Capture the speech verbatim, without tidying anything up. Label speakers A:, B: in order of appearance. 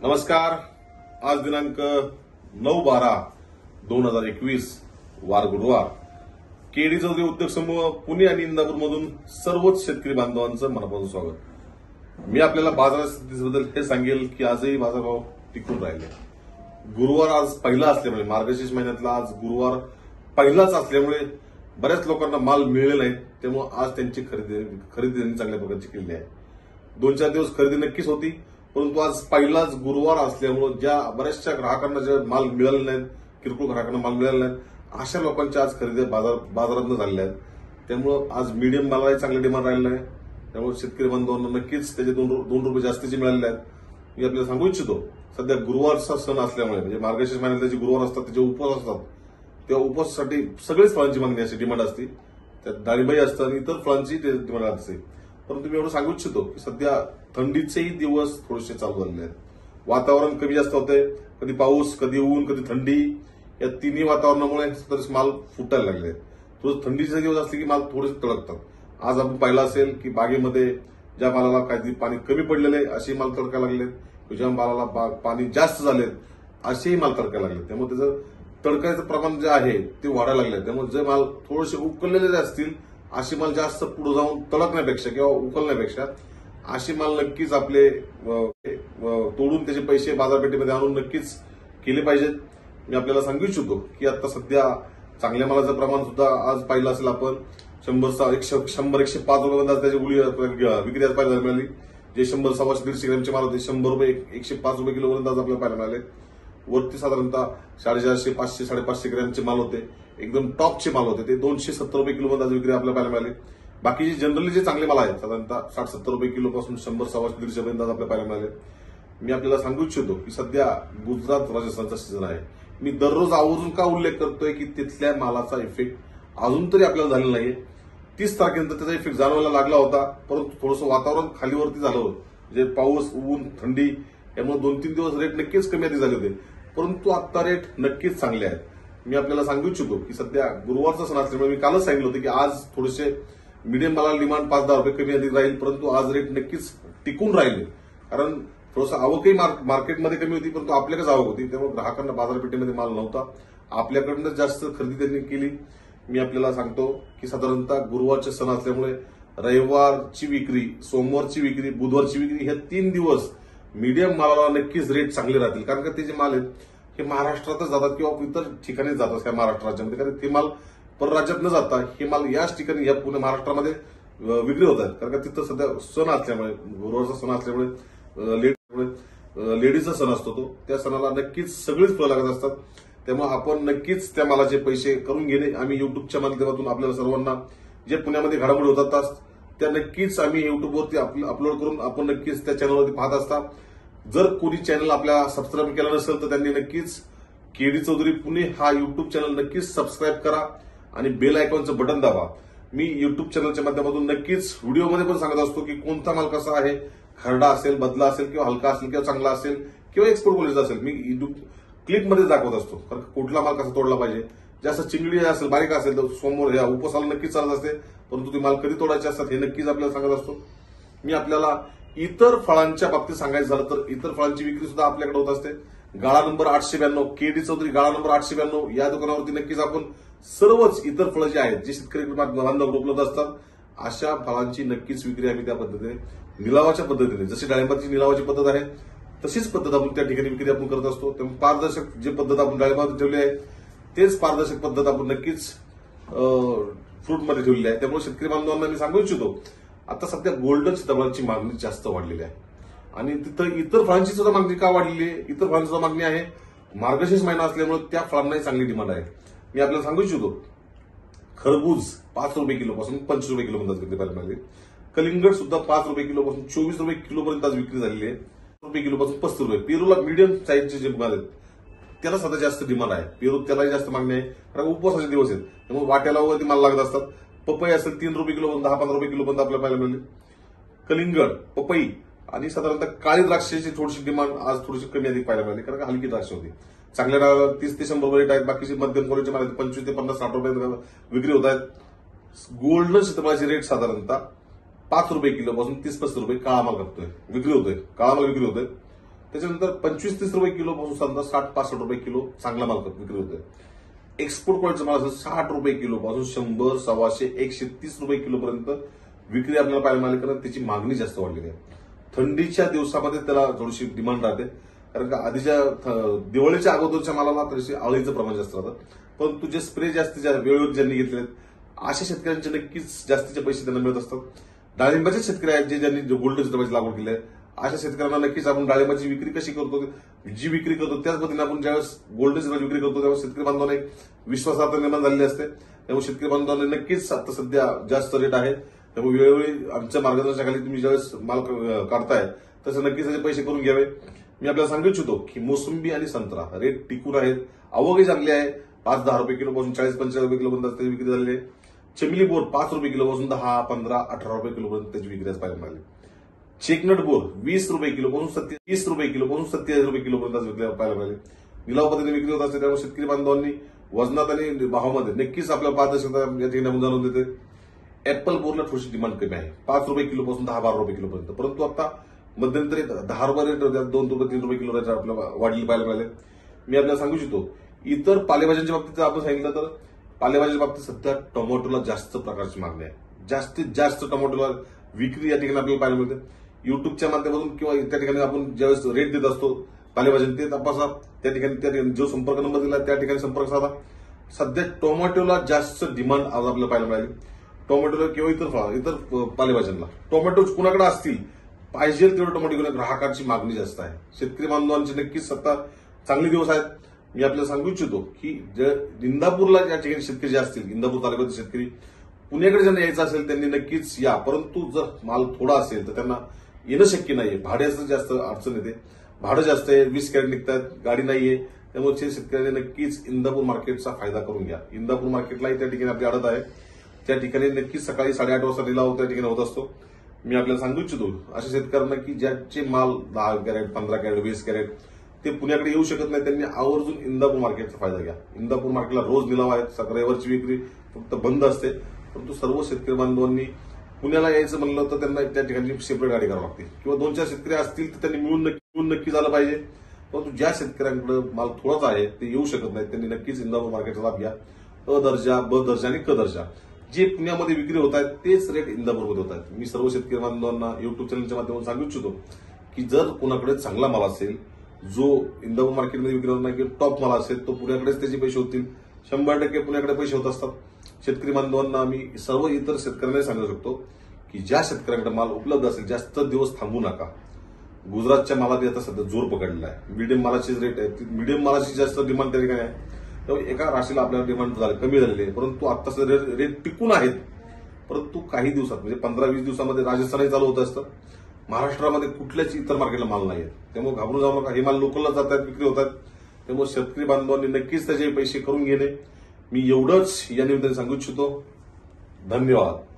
A: नमस्कार. आज दिनांक नऊ बारा दोन हजार एकवीस वार गुरुवार. केडी चौधरी उद्योग समूह पुणे आणि इंदापूर मधून सर्वच शेतकरी बांधवांचं मनापासून स्वागत. मी आपल्याला बाजार स्थितीबद्दल हे सांगेल की आजही बाजारभाव टिकून राहिले. गुरुवार आज पहिला असल्यामुळे मार्गशीर्ष महिन्यातला आज गुरुवार पहिलाच असल्यामुळे बऱ्याच लोकांना माल मिळेल नाही, त्यामुळे आज त्यांची खरेदी खरेदी त्यांनी चांगल्या प्रकारची केली आहे. दोन चार दिवस खरेदी नक्कीच होती, परंतु आज पहिलाच गुरुवार असल्यामुळे ज्या बऱ्याचशा ग्राहकांना जे माल मिळाले नाहीत, किरकोळ ग्राहकांना माल मिळाला नाही, अशा लोकांच्या आज खरेदी बाजार बाजारात झालेल्या आहेत. त्यामुळे आज मीडियम मालाही चांगले डिमांड राहिलेला आहे. त्यामुळे शेतकरी बांधवांना नक्कीच त्याचे दोन दोन रुपये जास्तीचे मिळालेले आहेत. मी आपल्याला सांगू इच्छितो, सध्या गुरुवारचा सण असल्यामुळे म्हणजे मार्गशीर्ष महिन्यातले जे गुरुवार असतात त्याचे उपवास असतात, त्या उपवासासाठी सगळेच फळांची मागणी असते, डिमांड असते. त्यात डाळिंबाई असतं आणि इतर फळांची डिमांड असते. परंतु मी एवढं सांगू इच्छितो की सध्या थंडीचेही दिवस थोडेसे चालू झालेले आहेत. वातावरण कमी जास्त होतंय, कधी पाऊस, कधी ऊन, कधी थंडी, या तिन्ही वातावरणामुळे माल फुटायला लागले आहेत. थोडं थंडीचे दिवस असले की माल थोडेसे तळकतात. आज आपण पाहिलं असेल की बागेमध्ये ज्या मालाला काही पाणी कमी पडलेलं आहे असे माल तडकायला लागलेत, ज्या मालाला पाणी जास्त झालेत असेही माल तडकायला लागले. त्यामुळे त्याचं तडकायचं प्रमाण जे आहे ते वाढायला लागले. त्यामुळे जे माल थोडेसे उकळलेले असतील असे माल जास्त पुढे जाऊन तडकण्यापेक्षा किंवा उकलण्यापेक्षा असे माल नक्कीच आपले तोडून त्याचे पैसे बाजारपेठेमध्ये आणून नक्कीच केले पाहिजेत. मी आपल्याला सांगू इच्छितो की आता सध्या चांगल्या मालाचं प्रमाण सुद्धा आज पाहिलं असेल आपण, शंभर एकशे शंभर एकशे पाच रुपये त्याची गुळी विक्री आज पाहायला मिळाली. जे शंभर सव्वाशे दीडशे ग्रॅमचे माल होते शंभर रुपये एकशे पाच रुपये किलो पर्यंत आज आपल्याला पाहायला मिळाले. वरती साधारणतः साडेचारशे पाचशे साडेपाचशे ग्रॅमचे माल होते, एकदम टॉपचे माल होते, ते दोनशे सत्तर रुपये किलो पर्यंत आज विक्री आपल्याला पाहायला मिळाली. बाकीचे जनरली जे चांगले माल आहेत साधारणतः साठ सत्तर रुपये किलो पासून शंभर सव्वाशे दीडशे पर्यंत आज आपल्याला पाहायला मिळाले. मी आपल्याला सांगू इच्छितो की सध्या गुजरात राजस्थानचा सीझन आहे. मी दररोज आवर्जून का उल्लेख करतोय की तिथल्या मालाचा इफेक्ट अजून तरी आपल्याला झालेला नाहीये. तीस तारखेनंतर त्याचा इफेक्ट जाणवायला लागला होता, परंतु थोडंसं वातावरण खालीवरती झालं होतं. म्हणजे पाऊस, ऊन, थंडी यामुळे दोन तीन दिवस रेट नक्कीच कमी आधी झाले होते, परंतु आता रेट नक्कीच चांगले आहेत. मी आपल्याला सांगू इच्छितो की सध्या गुरुवारचा सण असल्यामुळे मी कालच सांगितलं होतं की आज थोडेसे मीडियम मालाला डिमांड पाच दहा रुपये कमी अधिक राहील, परंतु आज रेट नक्कीच टिकून राहिले. कारण थोडंसं आवकही मार्केटमध्ये कमी होती, परंतु आपल्याकडेच आवक होती, त्यामुळे ग्राहकांना बाजारपेठेमध्ये माल नव्हता. आपल्याकडनं जास्त खरेदी त्यांनी केली. मी आपल्याला सांगतो की साधारणतः गुरुवारचे सण असल्यामुळे रविवारची विक्री, सोमवारची विक्री, बुधवारची विक्री हे तीन दिवस मीडियम मालाला नक्कीच रेट चांगले राहतील. कारण का ते जे माल आहेत हे महाराष्ट्रातच जातात किंवा इतर ठिकाणी जातात काय महाराष्ट्र राज्यामध्ये, कारण ते माल परराज्यात न जाता हे माल याच ठिकाणी या पुणे महाराष्ट्रामध्ये विक्री होत आहेत. कारण का तिथं सध्या सण असल्यामुळे, गुरुवारचा सण असल्यामुळे लेडीजचा सण असतो, तो त्या सणाला नक्कीच सगळीच फळं लागत असतात. त्यामुळे आपण नक्कीच त्या मालाचे पैसे करून घेणे. आम्ही युट्यूबच्या माध्यमातून आपल्याला सर्वांना जे पुण्यामध्ये घडामोडी होतात त्या नक्कीच आम्ही युट्यूबवरती अपलोड करून आपण नक्कीच त्या चॅनलवरती पाहत असता. जर कोणी चॅनल आपल्या सबस्क्राईब केला नसेल तर त्यांनी नक्कीच केडी चौधरी पुणे हा युट्यूब चॅनल नक्कीच सबस्क्राईब करा आणि बेल आयकॉनचं बटन दाबा. मी युट्यूब चॅनलच्या माध्यमातून नक्कीच व्हिडिओमध्ये पण सांगत असतो की कोणता माल कसा आहे, खरडा असेल, बदला असेल किंवा हलका असेल किंवा चांगला असेल किंवा एक्सपोर्ट क्वालिटीचा असेल, मी क्लिपमध्ये दाखवत असतो. कारण कुठला माल कसा तोडला पाहिजे, जास्त चिंगडी असेल, बारीक असेल तर समोर या उपसाला नक्कीच चालत असते, परंतु ते माल कधी तोडायचे असतात हे नक्कीच आपल्याला सांगत असतो. मी आपल्याला इतर फळांच्या बाबतीत सांगायचं झालं तर इतर फळांची विक्री सुद्धा आपल्याकडे होत असते. गाळा नंबर आठशे ब्याण्णव केडी चौधरी गाळा नंबर आठशे ब्याण्णव या दुकानावरती नक्कीच आपण सर्वच इतर फळं जे आहेत जे शेतकरी बांधव उपलब्ध असतात अशा फळांची नक्कीच विक्री आम्ही त्या पद्धतीने निलावाच्या पद्धतीने, जशी डाळिंबाची निलावाची पद्धत आहे तशीच पद्धत आपण त्या ठिकाणी विक्री आपण करत असतो. त्यामुळे पारदर्शक जे पद्धत आपण डाळिंबात ठेवली आहे तेच पारदर्शक पद्धत आपण नक्कीच फ्रूटमध्ये ठेवलेली आहे. त्यामुळे शेतकरी बांधवांना मी सांगू इच्छितो आता सध्या गोल्डन सीताफळांची मागणी जास्त वाढलेली आहे आणि तिथं इतर फळांची सुद्धा मागणी का वाढलेली आहे, इतर फळांची सुद्धा मागणी आहे. मार्गशीर्ष महिना असल्यामुळे त्या फळांनाही चांगली डिमांड आहे. मी आपल्याला सांगू इच्छितो खरबूज पाच रुपये किलो पासून पंचवीस रुपये किलो पर्यंत विक्री पाहायला मिळाली. कलिंगड सुद्धा पाच रुपये किलो पासून चोवीस रुपये किलो पर्यंत आज विक्री झालेली आहे. रुपये किलो पासून पस्तीस रुपये. पेरूला मीडियम साईजचे जे माल आहेत त्याला सध्या जास्त डिमांड आहे. पेरू त्यालाही जास्त मागणी आहे, कारण उपवासाचे दिवस आहेत त्यामुळे वाट्याला वगैरे माल लागत असतात. पपई असेल तीन रुपये किलो दहा पंधरा रुपये किलो पर्यंत आपल्याला पाहायला मिळाली. कलिंगड, पपई आणि साधारणतः काळी द्राक्षाची थोडीशी डिमांड आज थोडीशी कमी अधिक पाहायला मिळाली, कारण हलकी द्राक्ष होती. चांगल्या तीस ते शंभर रेट आहेत, बाकीचे मध्यम क्वालिटीचे माल पंचवीस ते पन्नास साठ रुपये विक्री होत आहेत. गोल्डन सीताफळाची रेट साधारणतः पाच रुपये किलो पासून तीस पस्तीस रुपये काळा माल करतोय विक्री होतोय काळा माल विक्री होतोय. त्याच्यानंतर पंचवीस तीस रुपये किलो पासून समजा साठ पासष्ट रुपये किलो चांगला माल विक्री होतोय. एक्सपोर्ट क्वालिटीचा माल असेल साठ रुपये किलो पासून शंभर सव्वाशे एकशे तीस रुपये किलो पर्यंत विक्री आपल्याला पाहायला मिळाली, कारण त्याची मागणी जास्त वाढलेली आहे. थंडीच्या दिवसामध्ये त्याला थोडीशी डिमांड राहते, कारण का आधीच्या दिवाळीच्या अगोदरच्या मालाला थोडीशी आळीचं प्रमाण जास्त राहतं. परंतु जे स्प्रे जास्तीच्या वेळेवर ज्यांनी घेतले अशा शेतकऱ्यांचे नक्कीच जास्तीचे पैसे त्यांना मिळत असतात. डाळिंबाचे शेतकरी आहेत जे ज्यांनी गोल्डन सिटरची लागवड केली आहे, अशा शेतकऱ्यांना नक्कीच आपण डाळिंबाची विक्री कशी करतो, जी विक्री करतो त्याच पद्धतीने आपण ज्यावेळेस गोल्डन सिटरची विक्री करतो त्यावेळेस शेतकरी बांधवांना एक विश्वासार्हता निर्माण झालेली असते. त्यामुळे शेतकरी बांधवांना नक्कीच आता सध्या जास्त रेट आहे. त्यामुळे वेळोवेळी आमच्या मार्गदर्शनाखाली तुम्ही ज्यावेळेस माल काढताय तसं नक्कीच त्याचे पैसे करून घ्यावे. मी आपल्याला सांगू इच्छितो की मोसंबी आणि संत्रा रेट टिकून आहेत, आवकही चांगली आहे. पाच दहा रुपये किलो पासून चाळीस पंचेचाळीस रुपये किलो पर्यंत त्याची विक्री झालेली आहे. चमेली बोर पाच रुपये किलो पासून दहा पंधरा अठरा रुपये किलो पर्यंत त्याची विक्री पाहायला मिळाली. चेकनट बोर वीस रुपये किलो पासून सत्तीस वीस रुपये किलो पासून सत्तेचाळीस रुपये किलो पर्यंत विक्री पाहायला मिळाली. निलाव पद्धतीने विक्री होत असते, त्यामुळे शेतकरी बांधवांनी वजनात आणि भावामध्ये नक्कीच आपल्याला पारदर्शकता या ठिकाणी जाणून देते. ऍपल बोरला थोडीशी डिमांड कमी आहे, पाच रुपये किलो पासून दहा बारा रुपये किलो पर्यंत. परंतु आता मध्यंतरी दहा रुपये रेट दोन रुपये तीन रुपये किलो रेट आपल्याला वाढलेली पाहायला मिळाले. मी आपल्याला सांगू इच्छितो इतर पालेभाज्यांच्या बाबतीत आपण सांगितलं तर पालेभाज्यांच्या बाबतीत सध्या टोमॅटोला जास्त प्रकारची मागणी आहे. जास्तीत जास्त टोमॅटोला विक्री या ठिकाणी आपल्याला पाहायला मिळते. युट्यूबच्या माध्यमातून किंवा त्या ठिकाणी आपण ज्यावेळेस रेट देत असतो पालेभाज्यांचे ते तपासा, त्या ठिकाणी त्या ठिकाणी जो संपर्क नंबर दिला त्या ठिकाणी संपर्क साधा. सध्या टोमॅटोला जास्त डिमांड आज आपल्याला पाहायला मिळाली. टोमॅटोला किंवा इतर फळ इतर पालेभाज्यांना टोमॅटो कुणाकडे असतील पाहिजे तेवढं टोमॅटो घेऊन ग्राहकांची मागणी जास्त आहे. शेतकरी बांधवांची नक्कीच सत्ता चांगले दिवस आहेत. मी आपल्याला सांगू इच्छितो की जे इंदापूरला या ठिकाणी शेतकरी जे असतील, इंदापूर तालुक्यातील शेतकरी पुण्याकडे ज्यांना यायचं असेल त्यांनी नक्कीच या. परंतु जर माल थोडा असेल तर त्यांना येणं शक्य नाहीये, भाड्याचं जास्त अडचण येते. भाडं जास्त आहे, वीस कॅरेट निघतात, गाडी नाहीये. त्यामुळे शेतकऱ्यांनी नक्कीच इंदापूर मार्केटचा फायदा करून घ्या. इंदापूर मार्केटलाही त्या ठिकाणी आपली आडत आहे, त्या ठिकाणी नक्कीच सकाळी साडेआठ वाजता लिलाव त्या ठिकाणी होत असतो. मी आपल्याला सांगू इच्छितो अशा शेतकऱ्यांना की ज्याचे माल दहा कॅरेट पंधरा कॅरेट वीस कॅरेट ते पुण्याकडे येऊ शकत नाही, त्यांनी आवर्जून इंदापूर मार्केटचा फायदा घ्या. इंदापूर मार्केटला रोज निलाव आहेत, रविवारची विक्री फक्त बंद असते. परंतु सर्व शेतकरी बांधवांनी पुण्याला यायचं म्हणलं तर त्यांना त्या ठिकाणी सेपरेट गाडी करावी लागते, किंवा दोन चार शेतकरी असतील तर त्यांनी मिळून नक्की नक्की झालं पाहिजे. परंतु ज्या शेतकऱ्यांकडे माल थोडाच आहे ते येऊ शकत नाही, त्यांनी नक्कीच इंदापूर मार्केटचा लाभ घ्या. अ दर्जा ब दर्जा आणि क दर्जा जे पुण्यामध्ये विक्री होत आहेत तेच रेट इंदापूरमध्ये होत आहेत. मी सर्व शेतकरी बांधवांना युट्यूब चॅनलच्या माध्यमातून सांगू इच्छितो की जर कोणाकडे चांगला माल असेल, जो इंदापूर मार्केटमध्ये विक्री होत नाही की टॉप माल असेल, तो पुण्याकडेच त्याचे पैसे होतील. शंभर टक्के पुण्याकडे पैसे होत असतात. शेतकरी बांधवांना आम्ही सर्व इतर शेतकऱ्यांना सांगू शकतो की ज्या शेतकऱ्यांकडे माल उपलब्ध असेल जास्त दिवस थांबू नका. गुजरातच्या मालाने आता सध्या जोर पकडलेला आहे. मीडियम मालाची रेट आहे, मीडियम मालाची जास्त डिमांड त्या ठिकाणी आहे. त्यामुळे एका राशीला आपल्याला डिमांड झाली कमी झालेली आहे, परंतु आता रेट टिकून आहेत. परंतु काही दिवसात म्हणजे पंधरा वीस दिवसामध्ये राजस्थानही चालू होत असतं. महाराष्ट्रामध्ये कुठल्याच इतर मार्केटला माल नाही आहेत. त्यामुळे घाबरून जाऊ नका. हे माल लोकलला जात आहेत, विक्री होत आहेत. त्यामुळे शेतकरी बांधवांनी नक्कीच त्याचे पैसे करून घेणे, मी एवढंच या निमित्ताने सांगू इच्छितो. धन्यवाद.